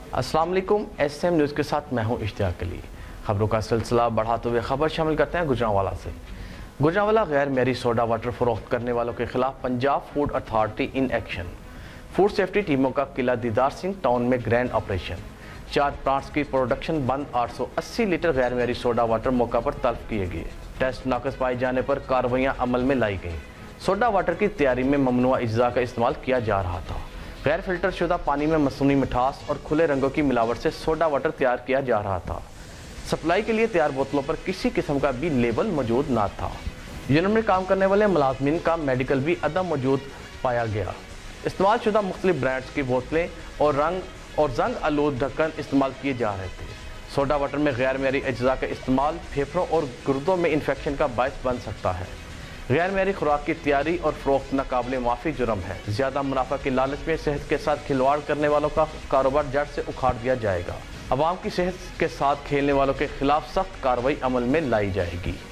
अस्सलाम वालेकुम। SM news के साथ मैं हूं इश्तियाक अली। खबरों का सिलसिला बढ़ाते हुए खबर शामिल करते हैं गुजरांवाला से। गुजरांवाला गैर मेरी सोडा वाटर फरोख्त करने वालों के खिलाफ Punjab food authority in action. Food safety टीमों का किला दीदार सिंह टाउन में ग्रैंड ऑपरेशन। 4 प्लांट्स की प्रोडक्शन बंद, 880 लीटर गैर मेरी सोडा वाटर मौका पर तलब किए गए। टेस्ट नाकस पाए जाने पर कार्रवाइयाँ अमल में लाई गई। सोडा वाटर की तैयारी में ममनुआ अज्जा का इस्तेमाल किया जा रहा था। गैर फिल्टर शुदा पानी में मसूनी मिठास और खुले रंगों की मिलावट से सोडा वाटर तैयार किया जा रहा था। सप्लाई के लिए तैयार बोतलों पर किसी किस्म का भी लेबल मौजूद ना था। यूनिट में काम करने वाले मुलाजमीन का मेडिकल भी अदम मौजूद पाया गया। इस्तेमाल शुदा मुख्तलिफ ब्रांड्स की बोतलें और जंग आलूद ढक्कन इस्तेमाल किए जा रहे थे। सोडा वाटर में गैर मेरी अज्जा का इस्तेमाल फेफड़ों और गुर्दों में इन्फेक्शन का बायस बन सकता है। गैर मेरी खुराक की तैयारी और फरोख्त नाकाबिले माफ़ी जुर्म है। ज़्यादा मुनाफा के लालच में सेहत के साथ खिलवाड़ करने वालों का कारोबार जड़ से उखाड़ दिया जाएगा। अवाम की सेहत के साथ खेलने वालों के खिलाफ सख्त कार्रवाई अमल में लाई जाएगी।